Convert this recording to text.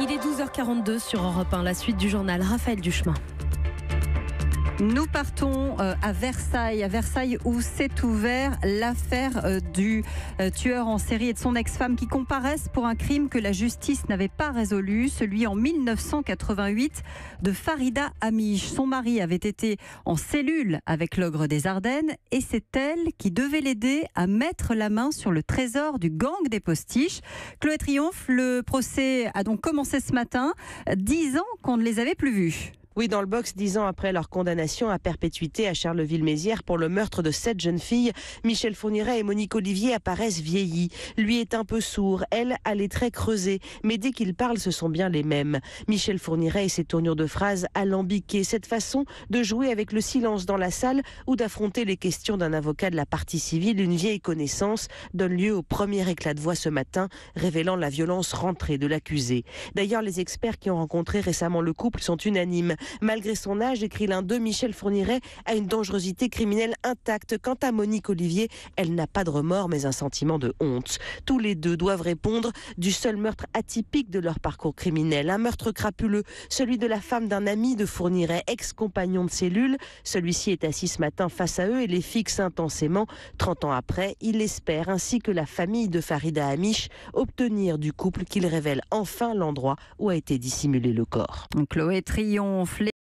Il est 12h42 sur Europe 1, la suite du journal. Raphaël Duchemin. Nous partons à Versailles où s'est ouvert l'affaire du tueur en série et de son ex-femme qui comparaissent pour un crime que la justice n'avait pas résolu, celui en 1988 de Farida Amiche. Son mari avait été en cellule avec l'ogre des Ardennes et c'est elle qui devait l'aider à mettre la main sur le trésor du gang des postiches. Chloé Triomphe, le procès a donc commencé ce matin, 10 ans qu'on ne les avait plus vus. Oui, dans le box, 10 ans après leur condamnation à perpétuité à Charleville-Mézières pour le meurtre de 7 jeunes filles, Michel Fourniret et Monique Olivier apparaissent vieillis. Lui est un peu sourd, elle a les traits creusés, mais dès qu'il parle, ce sont bien les mêmes. Michel Fourniret et ses tournures de phrases alambiquées, cette façon de jouer avec le silence dans la salle ou d'affronter les questions d'un avocat de la partie civile, une vieille connaissance, donne lieu au premier éclat de voix ce matin, révélant la violence rentrée de l'accusé. D'ailleurs, les experts qui ont rencontré récemment le couple sont unanimes. Malgré son âge, écrit l'un d'eux, Michel Fourniret a une dangerosité criminelle intacte. Quant à Monique Olivier, elle n'a pas de remords mais un sentiment de honte. Tous les deux doivent répondre du seul meurtre atypique de leur parcours criminel. Un meurtre crapuleux, celui de la femme d'un ami de Fourniret, ex-compagnon de cellule. Celui-ci est assis ce matin face à eux et les fixe intensément. 30 ans après, il espère, ainsi que la famille de Farida Amiche, obtenir du couple qu'il révèle enfin l'endroit où a été dissimulé le corps. Chloé Triomphe.